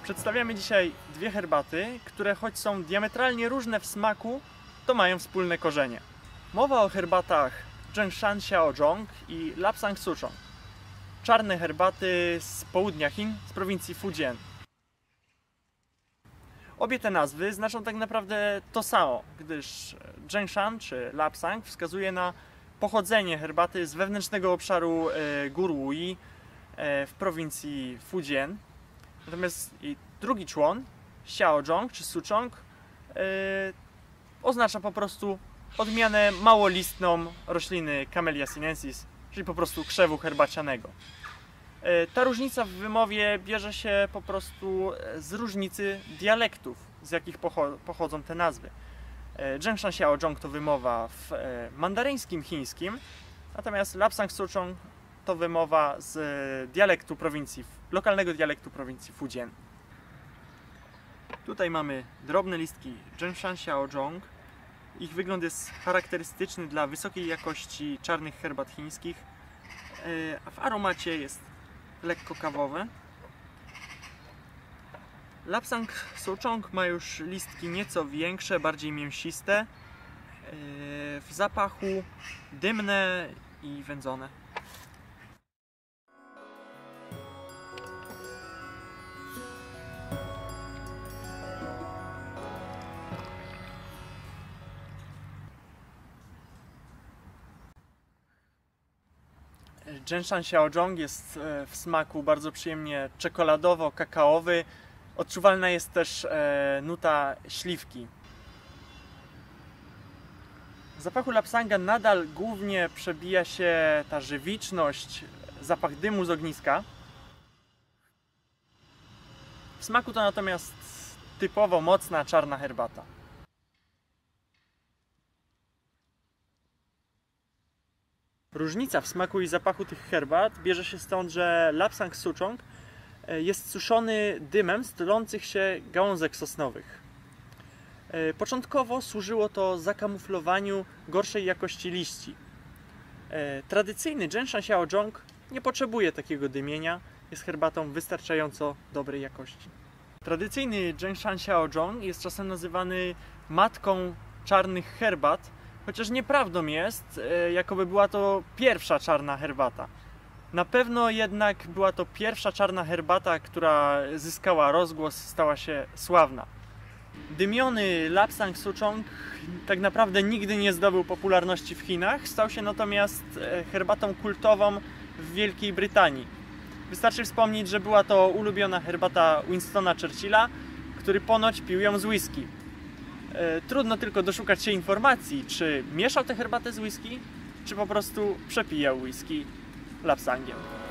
Przedstawiamy dzisiaj dwie herbaty, które choć są diametralnie różne w smaku, to mają wspólne korzenie. Mowa o herbatach Zhengshan Xiaozhong i Lapsang Souchong. Czarne herbaty z południa Chin, z prowincji Fujian. Obie te nazwy znaczą tak naprawdę to samo, gdyż Zhengshan czy Lapsang wskazuje na pochodzenie herbaty z wewnętrznego obszaru gór Wuyi w prowincji Fujian. Natomiast jej drugi człon, Xiaozhong czy Souchong, oznacza po prostu odmianę małolistną rośliny Camellia sinensis, czyli po prostu krzewu herbacianego. Ta różnica w wymowie bierze się po prostu z różnicy dialektów, z jakich pochodzą te nazwy. Zhengshan Xiaozhong to wymowa w mandaryńskim chińskim, natomiast Lapsang Souchong to wymowa z dialektu prowincji, lokalnego dialektu prowincji Fujian. Tutaj mamy drobne listki Zhengshan Xiaozhong. Ich wygląd jest charakterystyczny dla wysokiej jakości czarnych herbat chińskich, a w aromacie jest lekko kawowe. Lapsang Souchong ma już listki nieco większe, bardziej mięsiste, w zapachu dymne i wędzone. Zhengshan Xiaozhong jest w smaku bardzo przyjemnie czekoladowo-kakaowy. Odczuwalna jest też nuta śliwki. W zapachu Lapsanga nadal głównie przebija się ta żywiczność, zapach dymu z ogniska. W smaku to natomiast typowo mocna czarna herbata. Różnica w smaku i zapachu tych herbat bierze się stąd, że Lapsang Souchong jest suszony dymem z tylących się gałązek sosnowych. Początkowo służyło to zakamuflowaniu gorszej jakości liści. Tradycyjny Zhengshan Xiaozhong nie potrzebuje takiego dymienia, jest herbatą wystarczająco dobrej jakości. Tradycyjny Zhengshan Xiaozhong jest czasem nazywany matką czarnych herbat, chociaż nieprawdą jest, jakoby była to pierwsza czarna herbata. Na pewno jednak była to pierwsza czarna herbata, która zyskała rozgłos, stała się sławna. Dymiony Lapsang Souchong tak naprawdę nigdy nie zdobył popularności w Chinach, stał się natomiast herbatą kultową w Wielkiej Brytanii. Wystarczy wspomnieć, że była to ulubiona herbata Winstona Churchilla, który ponoć pił ją z whisky. Trudno tylko doszukać się informacji, czy mieszał tę herbatę z whisky, czy po prostu przepijał whisky Lapsangiem.